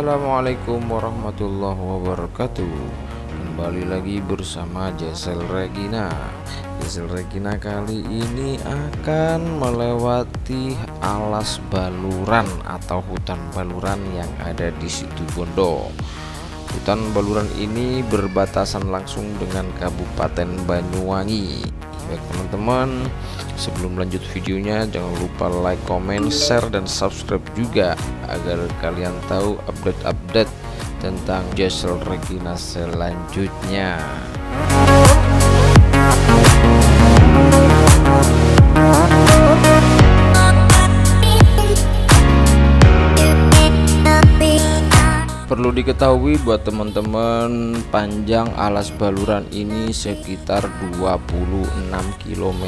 Assalamualaikum warahmatullahi wabarakatuh. Kembali lagi bersama Jesel Regina. Jesel Regina kali ini akan melewati alas baluran atau hutan baluran yang ada di Situbondo. Hutan baluran ini berbatasan langsung dengan Kabupaten Banyuwangi. Baik teman-teman, sebelum lanjut videonya jangan lupa like, comment, share, dan subscribe juga agar kalian tahu update-update tentang Jesel Regina selanjutnya. Perlu diketahui buat teman-teman, panjang alas baluran ini sekitar 26 km.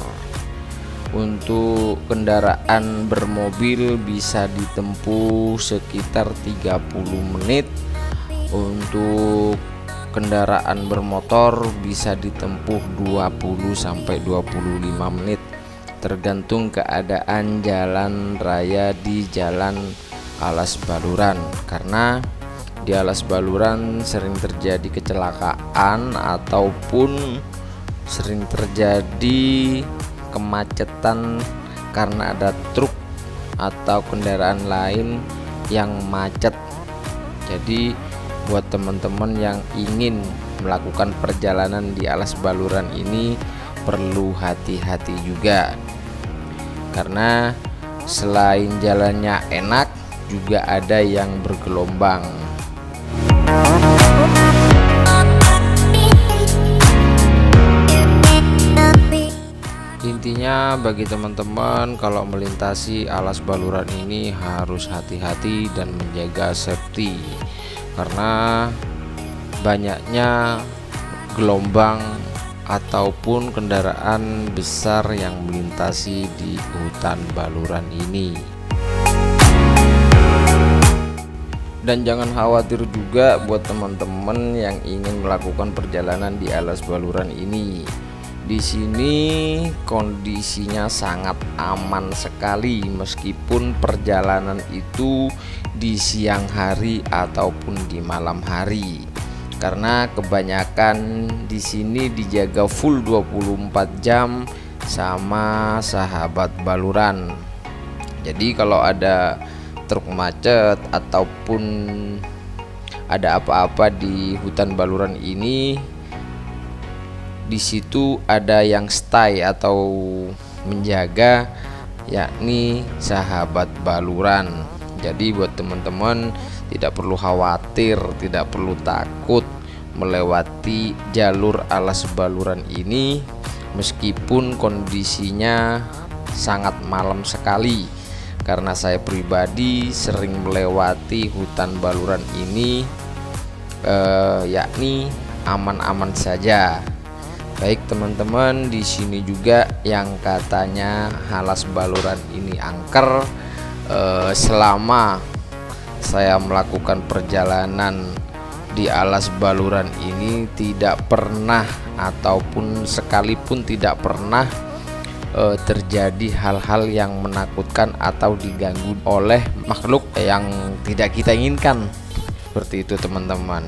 Untuk kendaraan bermobil bisa ditempuh sekitar 30 menit. Untuk kendaraan bermotor bisa ditempuh 20 sampai 25 menit, tergantung keadaan jalan raya di jalan alas baluran. Karena di alas baluran sering terjadi kecelakaan ataupun sering terjadi kemacetan karena ada truk atau kendaraan lain yang macet. Jadi buat teman-teman yang ingin melakukan perjalanan di alas baluran ini perlu hati-hati juga, karena selain jalannya enak juga ada yang bergelombang. Intinya bagi teman-teman kalau melintasi alas baluran ini harus hati-hati dan menjaga safety, karena banyaknya gelombang ataupun kendaraan besar yang melintasi di hutan baluran ini. Dan jangan khawatir juga buat teman-teman yang ingin melakukan perjalanan di alas baluran ini. Di sini kondisinya sangat aman sekali meskipun perjalanan itu di siang hari ataupun di malam hari. Karena kebanyakan di sini dijaga full 24 jam sama sahabat baluran. Jadi kalau ada truk macet ataupun ada apa-apa di hutan baluran ini, di situ ada yang stay atau menjaga, yakni sahabat baluran. Jadi buat teman-teman tidak perlu khawatir, tidak perlu takut melewati jalur alas baluran ini meskipun kondisinya sangat malam sekali. Karena saya pribadi sering melewati hutan baluran ini, yakni aman-aman saja. Baik teman-teman, di sini juga yang katanya alas baluran ini angker, selama saya melakukan perjalanan di alas baluran ini tidak pernah ataupun sekalipun tidak pernah terjadi hal-hal yang menakutkan atau diganggu oleh makhluk yang tidak kita inginkan. Seperti itu teman-teman.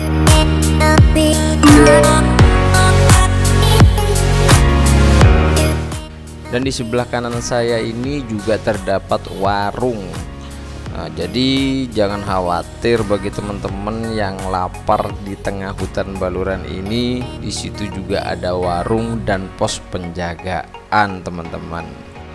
Dan di sebelah kanan saya ini juga terdapat warung. Nah, jadi jangan khawatir bagi teman-teman yang lapar di tengah hutan baluran ini. Di situ juga ada warung dan pos penjagaan, teman-teman.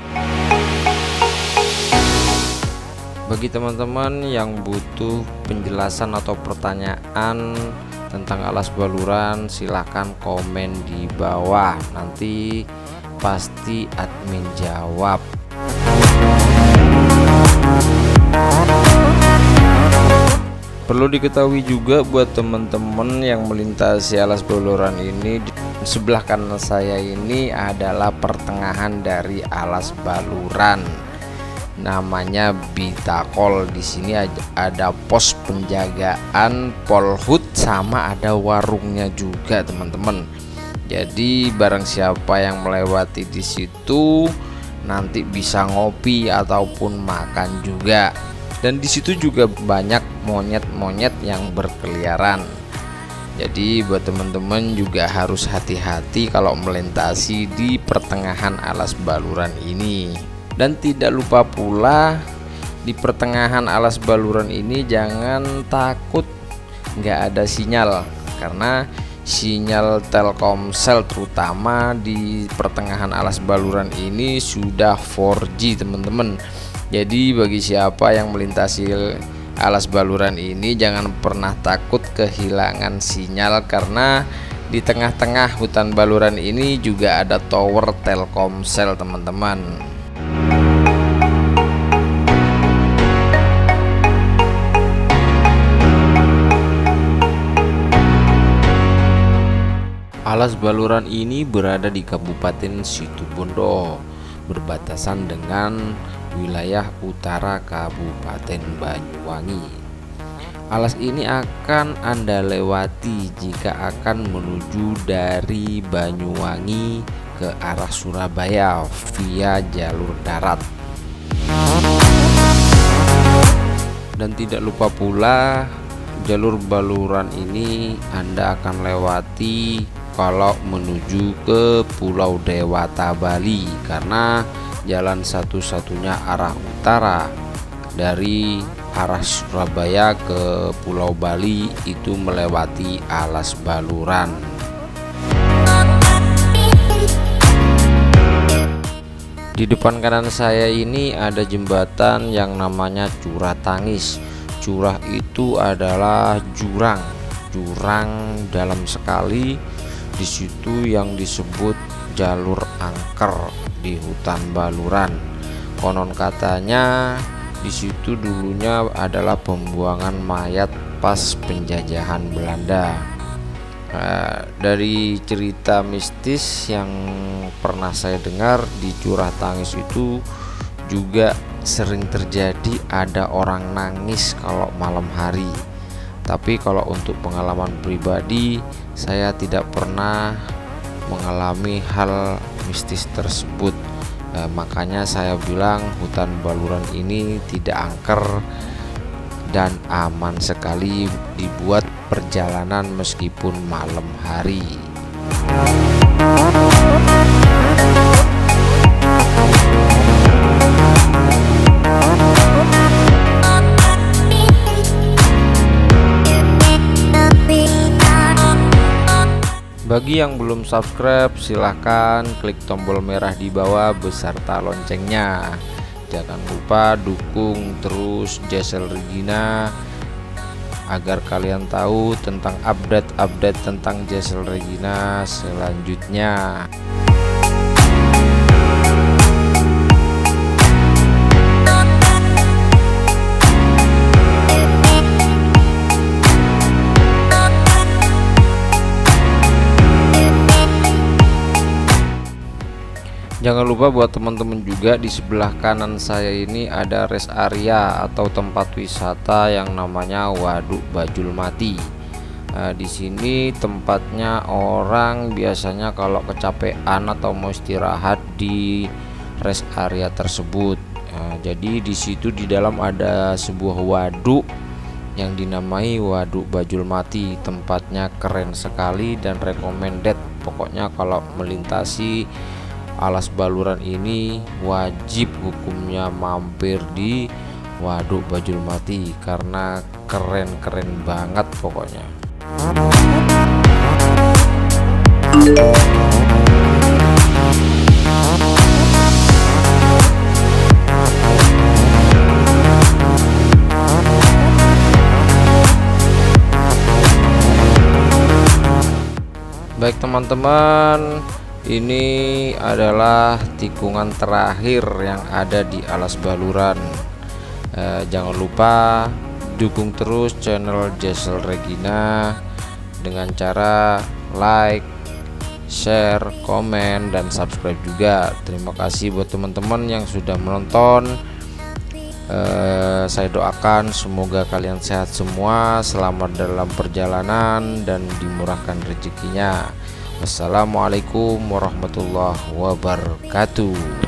Bagi teman-teman yang butuh penjelasan atau pertanyaan tentang alas baluran, silahkan komen di bawah. Nanti pasti admin jawab. Perlu diketahui juga buat teman-teman yang melintasi alas baluran ini, di sebelah kanan saya ini adalah pertengahan dari alas baluran. Namanya Bitakol. Di sini ada pos penjagaan Polhut sama ada warungnya juga, teman-teman. Jadi barang siapa yang melewati di situ nanti bisa ngopi ataupun makan juga. Dan di situ juga banyak monyet-monyet yang berkeliaran. Jadi buat teman-teman juga harus hati-hati kalau melintasi di pertengahan alas baluran ini. Dan tidak lupa pula di pertengahan alas baluran ini jangan takut nggak ada sinyal, karena sinyal Telkomsel terutama di pertengahan alas baluran ini sudah 4G teman-teman. Jadi bagi siapa yang melintasi alas baluran ini jangan pernah takut kehilangan sinyal, karena di tengah-tengah hutan baluran ini juga ada tower Telkomsel teman-teman. Alas baluran ini berada di Kabupaten Situbondo, berbatasan dengan wilayah utara Kabupaten Banyuwangi. Alas ini akan Anda lewati jika akan menuju dari Banyuwangi ke arah Surabaya via jalur darat. Dan tidak lupa pula jalur baluran ini Anda akan lewati kalau menuju ke Pulau Dewata Bali, karena jalan satu-satunya arah utara dari arah Surabaya ke Pulau Bali itu melewati alas baluran. Di depan kanan saya ini ada jembatan yang namanya Curah Tangis. Curah itu adalah jurang dalam sekali. Di situ yang disebut jalur angker di hutan baluran. Konon katanya di situ dulunya adalah pembuangan mayat pas penjajahan Belanda. Dari cerita mistis yang pernah saya dengar, di Curah Tangis itu juga sering terjadi ada orang nangis kalau malam hari. Tapi kalau untuk pengalaman pribadi, saya tidak pernah mengalami hal mistis tersebut. Makanya saya bilang hutan baluran ini tidak angker dan aman sekali dibuat perjalanan meskipun malam hari. Bagi yang belum subscribe, silahkan klik tombol merah di bawah beserta loncengnya. Jangan lupa dukung terus Jesel Regina agar kalian tahu tentang update-update tentang Jesel Regina selanjutnya. Jangan lupa buat teman-teman juga, di sebelah kanan saya ini ada rest area atau tempat wisata yang namanya Waduk Bajul Mati. Di sini tempatnya orang biasanya kalau kecapean atau mau istirahat di rest area tersebut. Jadi di situ di dalam ada sebuah waduk yang dinamai Waduk Bajul Mati. Tempatnya keren sekali dan recommended. Pokoknya kalau melintasi alas baluran ini wajib hukumnya mampir di Waduk Bajul Mati karena keren-keren banget pokoknya. Baik teman-teman, ini adalah tikungan terakhir yang ada di alas baluran. Jangan lupa dukung terus channel Jesel Regina dengan cara like, share, komen, dan subscribe juga. Terima kasih buat teman-teman yang sudah menonton. Saya doakan semoga kalian sehat semua, selamat dalam perjalanan dan dimurahkan rezekinya. Wassalamualaikum warahmatullahi wabarakatuh.